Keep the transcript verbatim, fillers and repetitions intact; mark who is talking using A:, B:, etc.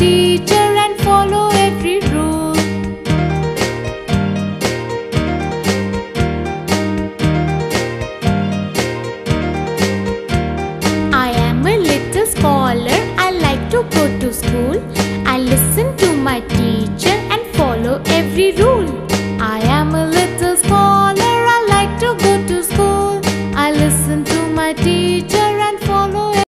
A: teacher and follow every rule. I am a little scholar, I like to go to school. I listen to my teacher and follow every rule.